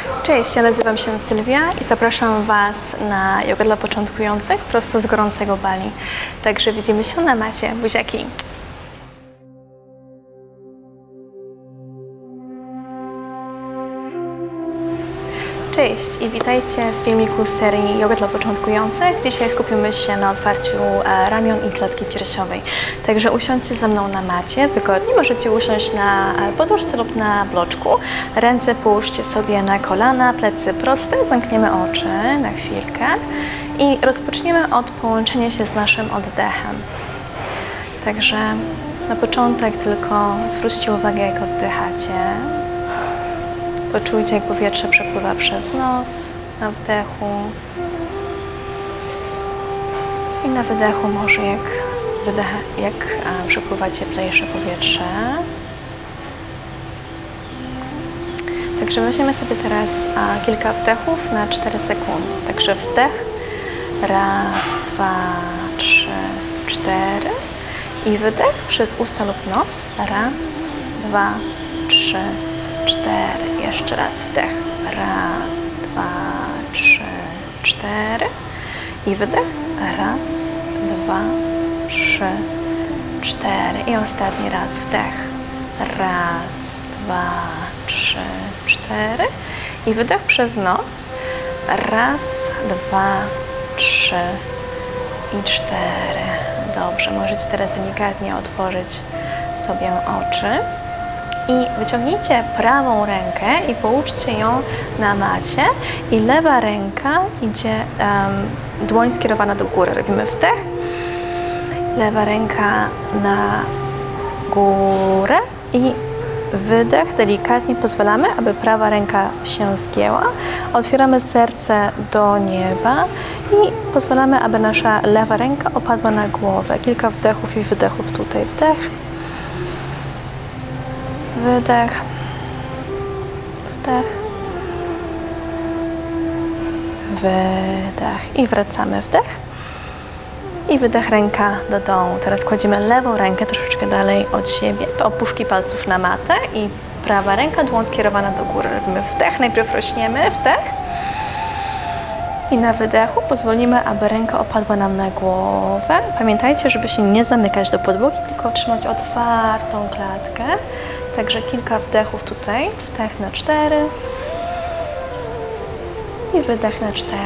Cześć, ja nazywam się Sylwia i zapraszam Was na jogę dla początkujących prosto z gorącego Bali. Także widzimy się na macie. Buziaki! Cześć i witajcie w filmiku z serii Joga dla początkujących. Dzisiaj skupimy się na otwarciu ramion i klatki piersiowej. Także usiądźcie ze mną na macie, wygodnie. Możecie usiąść na podłóżce lub na bloczku. Ręce połóżcie sobie na kolana, plecy proste. Zamkniemy oczy na chwilkę i rozpoczniemy od połączenia się z naszym oddechem. Także na początek tylko zwróćcie uwagę, jak oddychacie. Poczujcie, jak powietrze przepływa przez nos na wdechu i na wydechu może jak przepływa cieplejsze powietrze. Także weźmiemy sobie teraz kilka wdechów na 4 sekundy. Także wdech, raz, 2, 3, 4 i wydech przez usta lub nos, raz, 2, 3, 4. Jeszcze raz wdech. Raz, 2, 3, 4. I wydech. Raz, 2, 3, 4. I ostatni raz wdech. Raz, 2, 3, 4. I wydech przez nos. Raz, 2, 3 i 4. Dobrze, możecie teraz delikatnie otworzyć sobie oczy. I wyciągnijcie prawą rękę i połóżcie ją na macie i lewa ręka idzie, dłoń skierowana do góry. Robimy wdech, lewa ręka na górę i wydech. Delikatnie pozwalamy, aby prawa ręka się zgięła. Otwieramy serce do nieba i pozwalamy, aby nasza lewa ręka opadła na głowę. Kilka wdechów i wydechów tutaj. Wdech. Wydech, wdech, wydech i wracamy wdech i wydech, ręka do dołu. Teraz kładziemy lewą rękę troszeczkę dalej od siebie, opuszki palców na matę i prawa ręka, dłoń skierowana do góry. Robimy wdech, najpierw rośniemy, wdech i na wydechu pozwolimy, aby ręka opadła nam na głowę. Pamiętajcie, żeby się nie zamykać do podłogi, tylko trzymać otwartą klatkę. Także kilka wdechów tutaj, wdech na 4 i wydech na 4.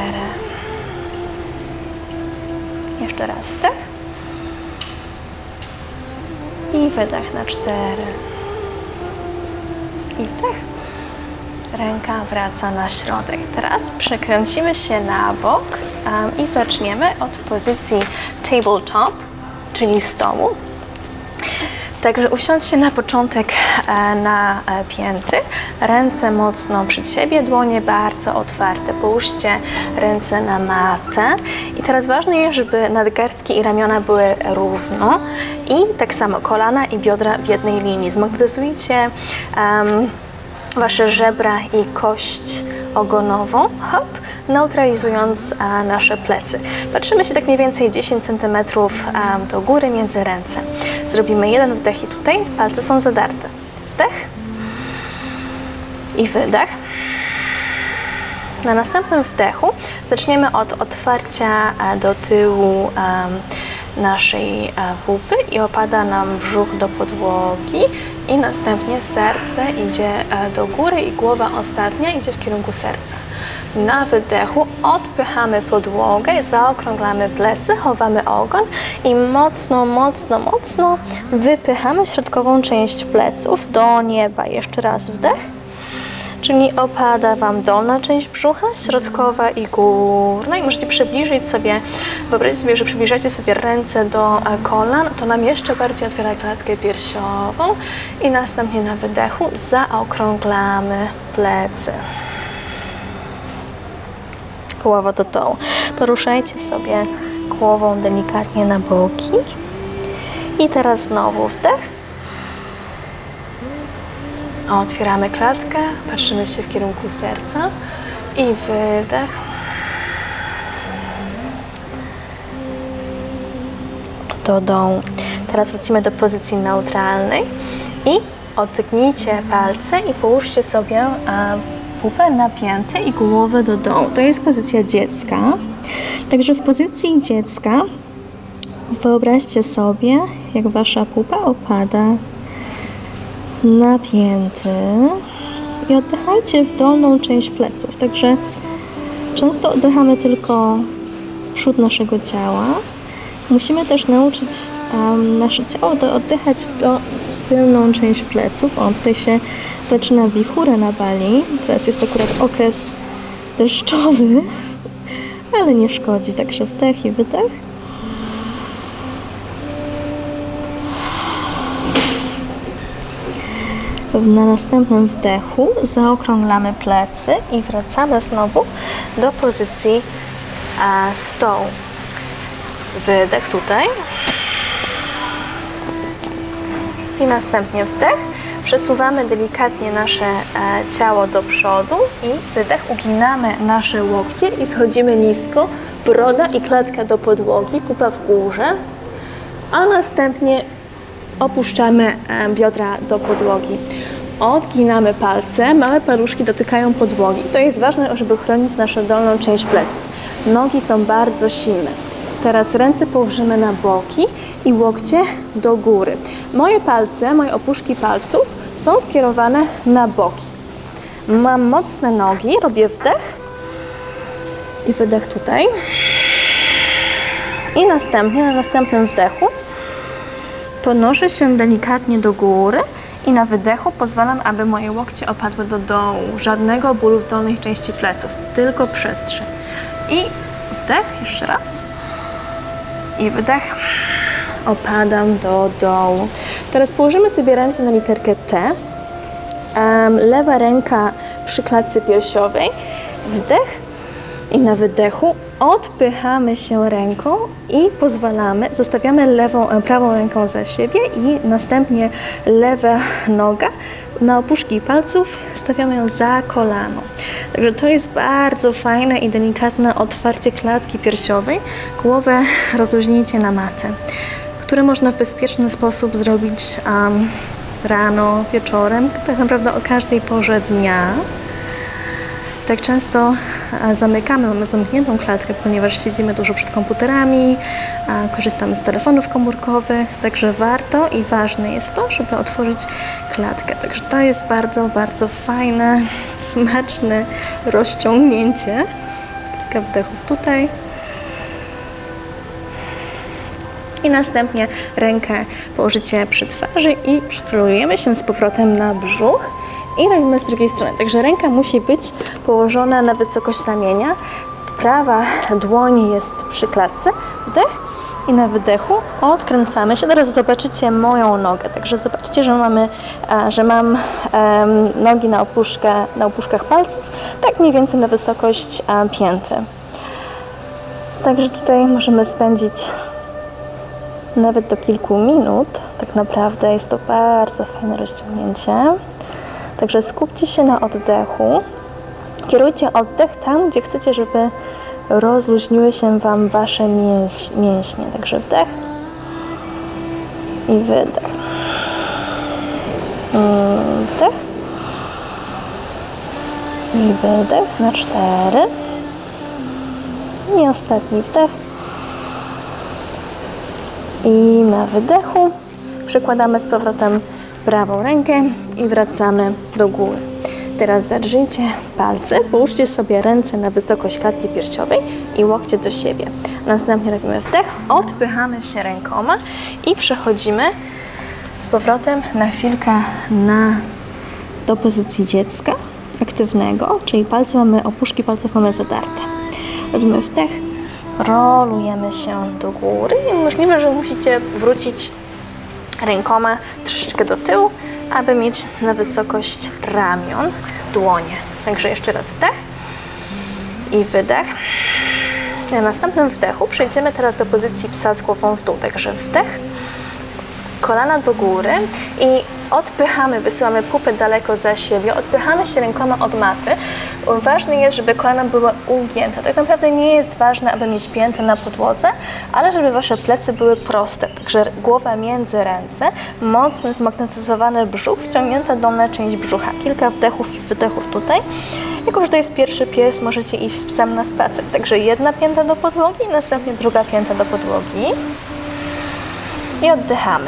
Jeszcze raz wdech i wydech na 4 i wdech. Ręka wraca na środek. Teraz przekręcimy się na bok i zaczniemy od pozycji tabletop, czyli stołu. Także usiądźcie na początek na pięty, ręce mocno przed siebie, dłonie bardzo otwarte. Połóżcie ręce na matę. I teraz ważne jest, żeby nadgarstki i ramiona były równo i tak samo kolana i biodra w jednej linii. Zmagnetyzujcie Wasze żebra i kość ogonową, hop, neutralizując nasze plecy. Patrzymy się tak mniej więcej 10 cm do góry między ręce. Zrobimy jeden wdech i tutaj palce są zadarte. Wdech i wydech. Na następnym wdechu zaczniemy od otwarcia do tyłu naszej pupy i opada nam brzuch do podłogi i następnie serce idzie do góry i głowa ostatnia idzie w kierunku serca. Na wydechu odpychamy podłogę, zaokrąglamy plecy, chowamy ogon i mocno, mocno, mocno wypychamy środkową część pleców do nieba. Jeszcze raz wdech, czyli opada Wam dolna część brzucha, środkowa i górna. I możecie przybliżyć sobie, wyobraźcie sobie, że przybliżacie sobie ręce do kolan, to nam jeszcze bardziej otwiera klatkę piersiową i następnie na wydechu zaokrąglamy plecy. Głowa do dołu. Poruszajcie sobie głową delikatnie na boki. I teraz znowu wdech. Otwieramy klatkę, patrzymy się w kierunku serca i wydech. Do dołu. Teraz wrócimy do pozycji neutralnej i odgnijcie palce i połóżcie sobie pupę, napięty i głowę do dołu. To jest pozycja dziecka. Także w pozycji dziecka wyobraźcie sobie, jak wasza pupa opada, napięty i oddychajcie w dolną część pleców. Także często oddychamy tylko przód naszego ciała. Musimy też nauczyć nasze ciało do oddychać w tylną część pleców. O, tutaj się zaczyna wichura na Bali. Teraz jest akurat okres deszczowy, ale nie szkodzi. Także wdech i wydech. Na następnym wdechu zaokrąglamy plecy i wracamy znowu do pozycji stołu. Wydech tutaj i następnie wdech. Przesuwamy delikatnie nasze ciało do przodu i wydech. Uginamy nasze łokcie i schodzimy nisko. Broda i klatka do podłogi, pupa w górze, a następnie opuszczamy biodra do podłogi. Odginamy palce, małe paluszki dotykają podłogi. To jest ważne, żeby chronić naszą dolną część pleców. Nogi są bardzo silne. Teraz ręce położymy na boki i łokcie do góry. Moje palce, moje opuszki palców są skierowane na boki. Mam mocne nogi, robię wdech i wydech tutaj. I następnie, na następnym wdechu podnoszę się delikatnie do góry i na wydechu pozwalam, aby moje łokcie opadły do dołu. Żadnego bólu w dolnej części pleców, tylko przestrzeń. I wdech, jeszcze raz. I wydech. Opadam do dołu. Teraz położymy sobie ręce na literkę T. Lewa ręka przy klatce piersiowej. Wdech i na wydechu odpychamy się ręką i pozwalamy, zostawiamy prawą ręką za siebie i następnie lewa noga na opuszki palców stawiamy ją za kolano. Także to jest bardzo fajne i delikatne otwarcie klatki piersiowej. Głowę rozluźnijcie na matę, które można w bezpieczny sposób zrobić rano, wieczorem, tak naprawdę o każdej porze dnia. Tak często mamy zamkniętą klatkę, ponieważ siedzimy dużo przed komputerami, korzystamy z telefonów komórkowych, także warto i ważne jest to, żeby otworzyć klatkę. Także to jest bardzo, bardzo fajne, smaczne rozciągnięcie. Kilka wdechów tutaj. I następnie rękę położycie przy twarzy i przekierujemy się z powrotem na brzuch. I robimy z drugiej strony. Także ręka musi być położona na wysokość ramienia. Prawa dłoń jest przy klatce. Wdech i na wydechu odkręcamy się. Teraz zobaczycie moją nogę. Także zobaczcie, że mam nogi na opuszkach palców. Tak mniej więcej na wysokość pięty. Także tutaj możemy spędzić nawet do kilku minut. Tak naprawdę jest to bardzo fajne rozciągnięcie. Także skupcie się na oddechu. Kierujcie oddech tam, gdzie chcecie, żeby rozluźniły się Wam Wasze mięśnie. Także wdech i wydech. Wdech i wydech na 4. I ostatni wdech. I na wydechu przekładamy z powrotem prawą rękę i wracamy do góry. Teraz zadrżyjcie palce, połóżcie sobie ręce na wysokość klatki piersiowej i łokcie do siebie. Następnie robimy wdech, odpychamy się rękoma i przechodzimy z powrotem na chwilkę do pozycji dziecka aktywnego, czyli opuszki palców mamy zadarte. Robimy wdech, rolujemy się do góry i możliwe, że musicie wrócić rękoma troszeczkę do tyłu, aby mieć na wysokość ramion dłonie. Także jeszcze raz wdech i wydech. Na następnym wdechu przejdziemy teraz do pozycji psa z głową w dół. Także wdech, kolana do góry i odpychamy, wysyłamy pupę daleko za siebie, odpychamy się rękoma od maty. Ważne jest, żeby kolana były ugięte. Tak naprawdę nie jest ważne, aby mieć piętę na podłodze, ale żeby Wasze plecy były proste. Także głowa między ręce, mocny, zmagnetyzowany brzuch, wciągnięta dolna część brzucha. Kilka wdechów i wydechów tutaj. Jako że to jest pierwszy pies, możecie iść z psem na spacer. Także jedna pięta do podłogi, następnie druga pięta do podłogi. I oddychamy.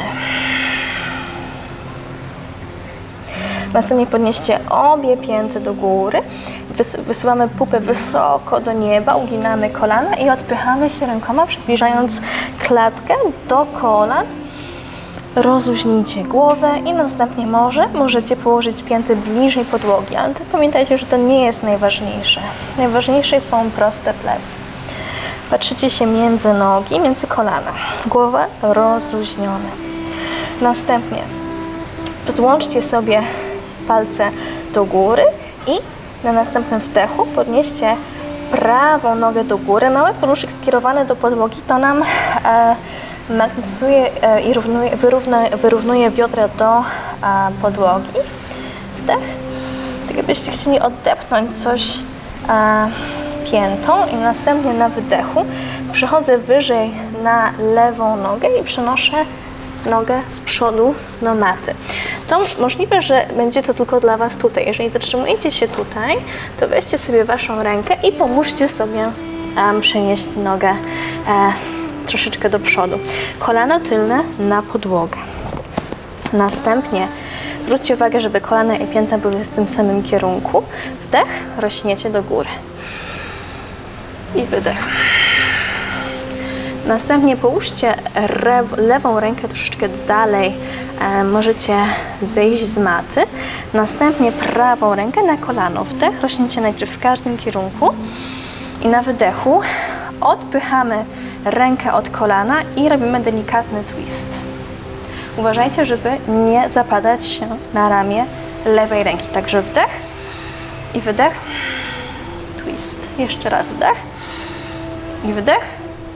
Następnie podnieście obie pięty do góry. Wysuwamy pupę wysoko do nieba, uginamy kolana i odpychamy się rękoma, przybliżając klatkę do kolan. Rozluźnijcie głowę i następnie możecie położyć pięty bliżej podłogi, ale pamiętajcie, że to nie jest najważniejsze. Najważniejsze są proste plecy. Patrzycie się między nogi, między kolana. Głowa rozluźniona. Następnie złączcie sobie palce do góry i na następnym wdechu podnieście prawą nogę do góry. Mały paluszek skierowany do podłogi to nam magnetyzuje i wyrównuje biodra do podłogi. Wdech. Tak jakbyście chcieli odepchnąć coś piętą i następnie na wydechu przechodzę wyżej na lewą nogę i przenoszę nogę z przodu do maty. To możliwe, że będzie to tylko dla Was tutaj. Jeżeli zatrzymujecie się tutaj, to weźcie sobie Waszą rękę i pomóżcie sobie przenieść nogę troszeczkę do przodu. Kolano tylne na podłogę. Następnie zwróćcie uwagę, żeby kolana i pięta były w tym samym kierunku. Wdech, rośniecie do góry. I wydech. Następnie połóżcie lewą rękę troszeczkę dalej, możecie zejść z maty. Następnie prawą rękę na kolano. Wdech, rośniecie najpierw w każdym kierunku i na wydechu odpychamy rękę od kolana i robimy delikatny twist. Uważajcie, żeby nie zapadać się na ramię lewej ręki. Także wdech i wydech, twist. Jeszcze raz wdech i wydech,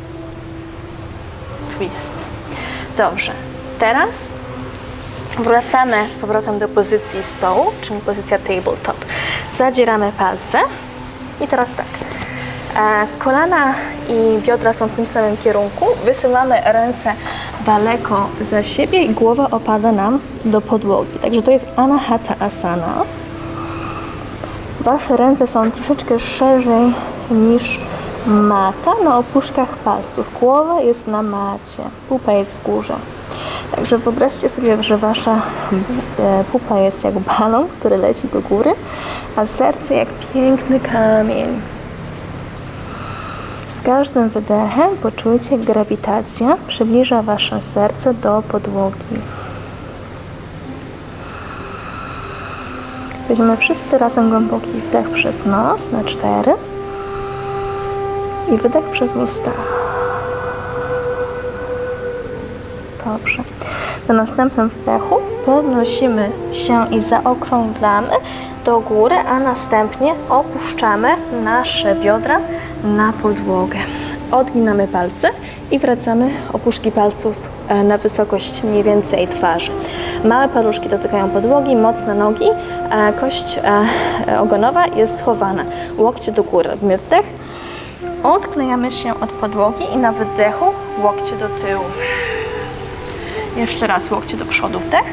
twist. Dobrze. Teraz wracamy z powrotem do pozycji stołu, czyli pozycja tabletop. Zadzieramy palce i teraz tak. Kolana i biodra są w tym samym kierunku. Wysyłamy ręce daleko za siebie i głowa opada nam do podłogi. Także to jest Anahata Asana. Wasze ręce są troszeczkę szerzej niż mata na opuszkach palców. Głowa jest na macie, pupa jest w górze. Także wyobraźcie sobie, że wasza pupa jest jak balon, który leci do góry, a serce jak piękny kamień. Z każdym wydechem poczujcie, jak grawitacja przybliża wasze serce do podłogi. Weźmiemy wszyscy razem głęboki wdech przez nos na 4 i wydech przez usta. Dobrze. Na następnym wdechu podnosimy się i zaokrąglamy do góry, a następnie opuszczamy nasze biodra na podłogę. Odginamy palce i wracamy opuszki palców na wysokość mniej więcej twarzy. Małe paluszki dotykają podłogi, mocne nogi, kość ogonowa jest schowana. Łokcie do góry. Robimy wdech, odklejamy się od podłogi i na wydechu łokcie do tyłu. Jeszcze raz łokcie do przodu, wdech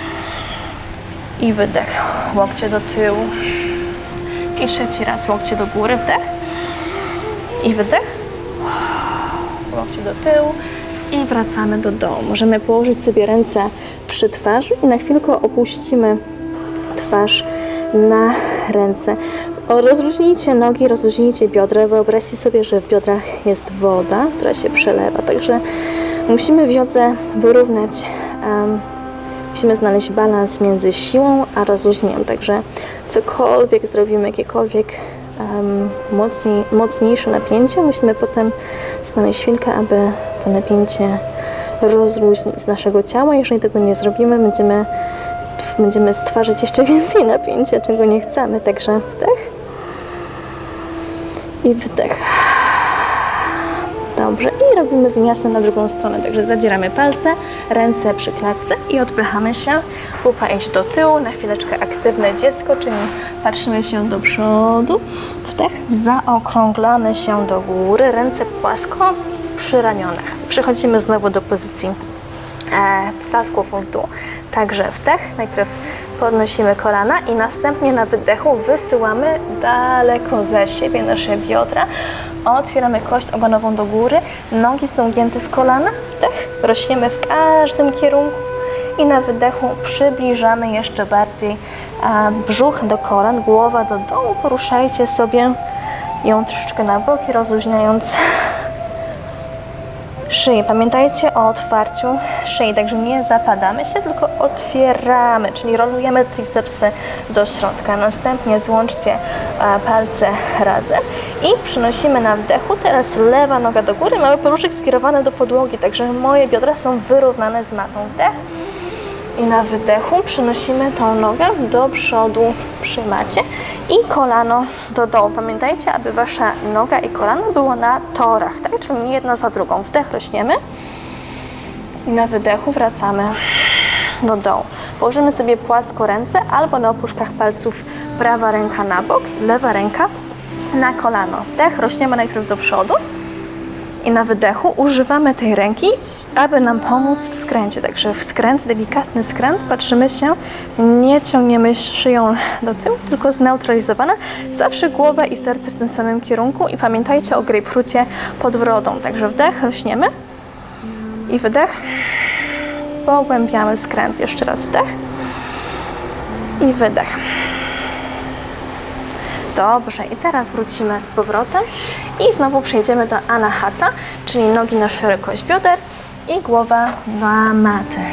i wydech. Łokcie do tyłu. I trzeci raz łokcie do góry, wdech i wydech. Łokcie do tyłu i wracamy do dołu. Możemy położyć sobie ręce przy twarzy i na chwilkę opuścimy twarz na ręce. Rozluźnijcie nogi, rozluźnijcie biodra. Wyobraźcie sobie, że w biodrach jest woda, która się przelewa. Także musimy w jodze wyrównać, musimy znaleźć balans między siłą a rozluźnieniem. Także cokolwiek zrobimy, jakiekolwiek mocniejsze napięcie, musimy potem znaleźć chwilkę, aby to napięcie rozluźnić z naszego ciała. Jeżeli tego nie zrobimy, będziemy stwarzać jeszcze więcej napięcia, czego nie chcemy. Także wdech i wydech. Dobrze. I robimy wymiasy na drugą stronę. Także zadzieramy palce, ręce przy klatce i odpychamy się. Pupa iść do tyłu. Na chwileczkę aktywne dziecko, czyli patrzymy się do przodu. Wdech, zaokrąglamy się do góry. Ręce płasko przy ramionach. Przechodzimy znowu do pozycji psa z głową w dół. Także wdech, najpierw Podnosimy kolana i następnie na wydechu wysyłamy daleko za siebie nasze biodra. Otwieramy kość ogonową do góry, nogi są ugięte w kolana, wdech, rośniemy w każdym kierunku i na wydechu przybliżamy jeszcze bardziej brzuch do kolan, głowa do dołu, poruszajcie sobie ją troszeczkę na boki, rozluźniając szyję. Pamiętajcie o otwarciu szyi, także nie zapadamy się, tylko otwieramy, czyli rolujemy tricepsy do środka. Następnie złączcie palce razem i przenosimy na wdechu. Teraz lewa noga do góry, mały paluszek skierowany do podłogi, także moje biodra są wyrównane z matą. Wdech i na wydechu przenosimy tą nogę do przodu przy macie i kolano do dołu. Pamiętajcie, aby wasza noga i kolano było na torach, tak? Czyli nie jedna za drugą. Wdech, rośniemy i na wydechu wracamy do dołu. Położymy sobie płasko ręce albo na opuszkach palców, prawa ręka na bok, lewa ręka na kolano. Wdech, rośniemy najpierw do przodu i na wydechu używamy tej ręki, aby nam pomóc w skręcie. Także w skręt, delikatny skręt, patrzymy się, nie ciągniemy szyją do tyłu, tylko zneutralizowane. Zawsze głowa i serce w tym samym kierunku i pamiętajcie o grejpfrucie pod brodą. Także wdech, rośniemy i wydech, pogłębiamy skręt. Jeszcze raz wdech i wydech. Dobrze, i teraz wrócimy z powrotem i znowu przejdziemy do Anahata, czyli nogi na szerokość bioder i głowa na matę.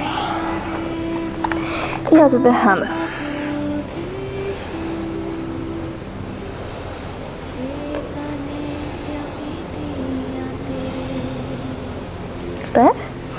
I oddychamy. Wdech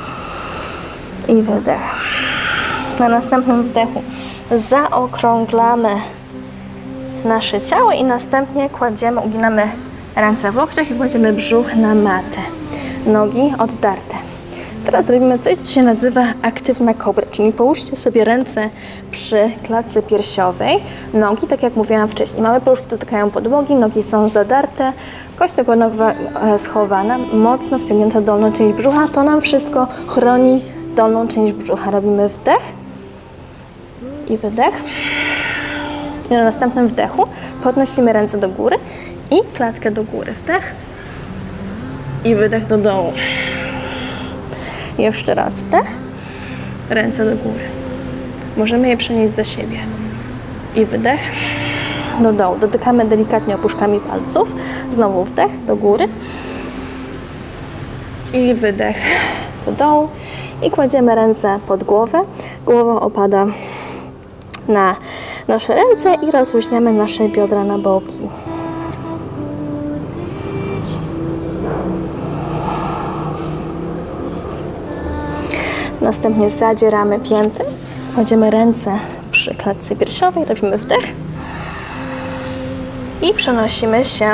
i wydech. Na następnym wdechu zaokrąglamy nasze ciało i następnie kładziemy, uginamy ręce w łokciach i kładziemy brzuch na matę. Nogi oddarte. Teraz robimy coś, co się nazywa aktywna kobra, czyli połóżcie sobie ręce przy klatce piersiowej, nogi, tak jak mówiłam wcześniej. Małe paluszki dotykają podłogi, nogi są zadarte, kość ogonowa schowana, mocno wciągnięta dolną część brzucha. To nam wszystko chroni dolną część brzucha. Robimy wdech i wydech. I na następnym wdechu podnosimy ręce do góry i klatkę do góry. Wdech i wydech do dołu. Jeszcze raz wdech, ręce do góry. Możemy je przenieść za siebie. I wydech do dołu. Dotykamy delikatnie opuszkami palców. Znowu wdech do góry. I wydech do dołu. I kładziemy ręce pod głowę. Głowa opada na nasze ręce i rozluźniamy nasze biodra na boki. Następnie zadzieramy pięty, kładziemy ręce przy klatce piersiowej, robimy wdech i przenosimy się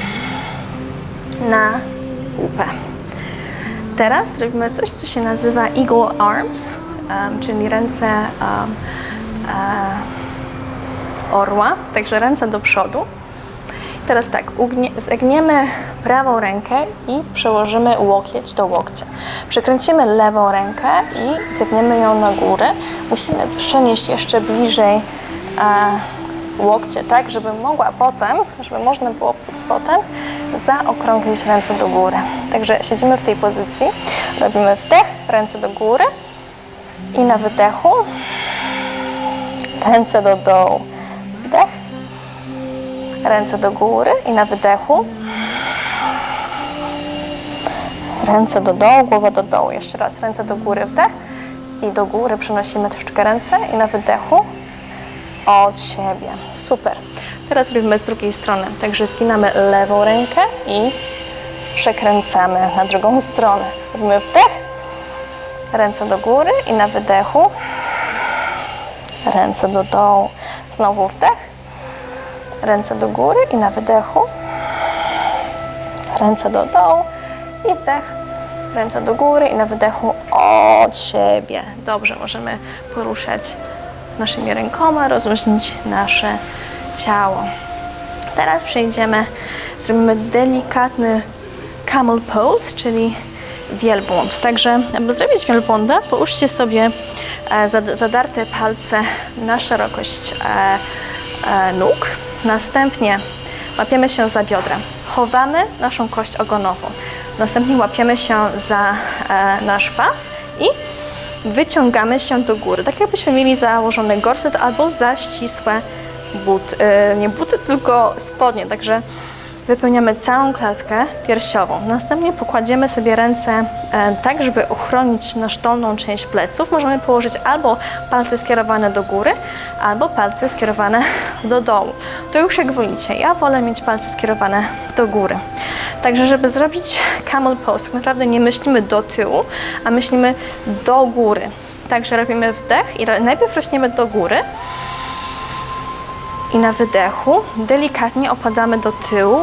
na łupę. Teraz robimy coś, co się nazywa Eagle Arms, czyli ręce orła, także ręce do przodu. Teraz tak, zagniemy prawą rękę i przełożymy łokieć do łokcia. Przekręcimy lewą rękę i zagniemy ją na górę. Musimy przenieść jeszcze bliżej łokcie, tak, żeby można było potem zaokrąglić ręce do góry. Także siedzimy w tej pozycji, robimy wdech, ręce do góry i na wydechu ręce do dołu. Wdech, ręce do góry i na wydechu ręce do dołu, głowa do dołu. Jeszcze raz ręce do góry, wdech i do góry przenosimy troszeczkę ręce i na wydechu od siebie. Super. Teraz robimy z drugiej strony. Także zginamy lewą rękę i przekręcamy na drugą stronę. Robimy wdech, ręce do góry i na wydechu ręce do dołu. Znowu wdech, ręce do góry i na wydechu ręce do dołu i wdech, ręce do góry i na wydechu od siebie. Dobrze, możemy poruszać naszymi rękoma, rozluźnić nasze ciało. Teraz zrobimy delikatny camel pose, czyli wielbłąd. Także, aby zrobić wielbłąda, połóżcie sobie zadarte palce na szerokość nóg. Następnie łapiemy się za biodra. Chowamy naszą kość ogonową. Następnie łapiemy się za nasz pas i wyciągamy się do góry. Tak jakbyśmy mieli założony gorset albo za ścisłe buty. Nie buty, tylko spodnie. Także wypełniamy całą klatkę piersiową. Następnie pokładziemy sobie ręce tak, żeby ochronić nasz dolną część pleców. Możemy położyć albo palce skierowane do góry, albo palce skierowane do dołu. To już jak wolicie. Ja wolę mieć palce skierowane do góry. Także żeby zrobić camel pose, tak naprawdę nie myślimy do tyłu, a myślimy do góry. Także robimy wdech i najpierw rośniemy do góry. I na wydechu delikatnie opadamy do tyłu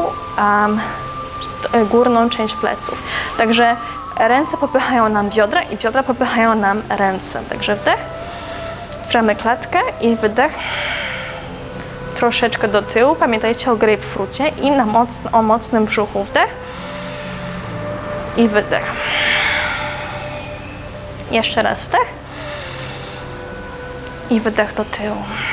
górną część pleców. Także ręce popychają nam biodra i biodra popychają nam ręce. Także wdech, otwieramy klatkę i wydech troszeczkę do tyłu. Pamiętajcie o grapefrucie i o mocnym brzuchu. Wdech i wydech. Jeszcze raz wdech i wydech do tyłu.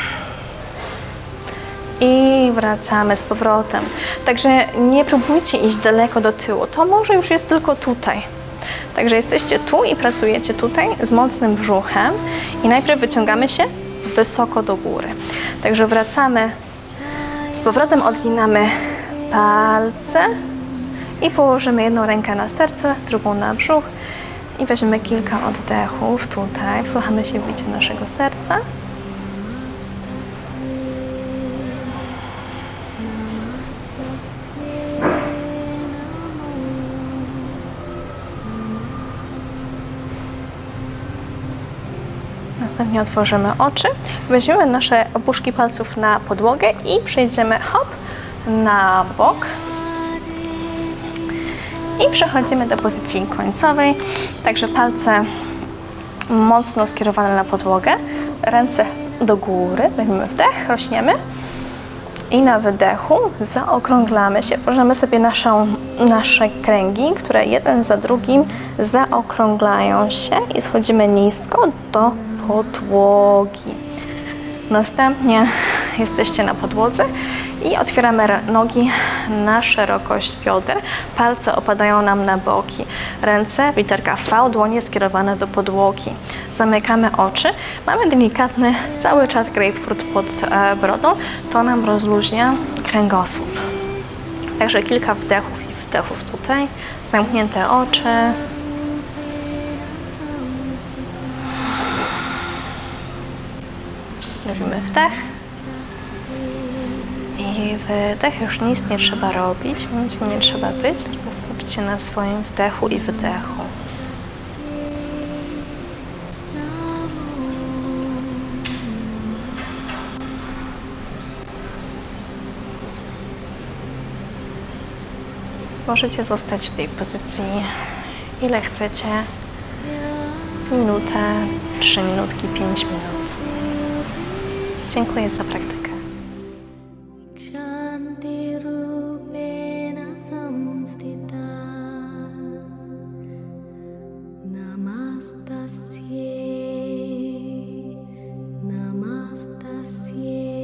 I wracamy z powrotem. Także nie próbujcie iść daleko do tyłu. To może już jest tylko tutaj. Także jesteście tu i pracujecie tutaj z mocnym brzuchem i najpierw wyciągamy się wysoko do góry. Także wracamy z powrotem, odginamy palce i położymy jedną rękę na serce, drugą na brzuch i weźmiemy kilka oddechów tutaj. Wsłuchamy się w bicie naszego serca. Następnie otworzymy oczy, weźmiemy nasze opuszki palców na podłogę i przejdziemy hop na bok. I przechodzimy do pozycji końcowej, także palce mocno skierowane na podłogę, ręce do góry, weźmiemy wdech, rośniemy i na wydechu zaokrąglamy się. Tworzymy sobie nasze kręgi, które jeden za drugim zaokrąglają się i schodzimy nisko do podłogi. Następnie jesteście na podłodze i otwieramy nogi na szerokość bioder. Palce opadają nam na boki. Ręce w literka V, dłonie skierowane do podłogi. Zamykamy oczy. Mamy delikatny cały czas grapefruit pod brodą. To nam rozluźnia kręgosłup. Także kilka wdechów i wdechów tutaj. Zamknięte oczy. Robimy wdech i wydech. Już nic nie trzeba robić, nic nie trzeba być, tylko skupcie się na swoim wdechu i wydechu. Możecie zostać w tej pozycji ile chcecie. Minutę, 3 minutki, 5 minut. Dziękuję za praktykę. Namaste.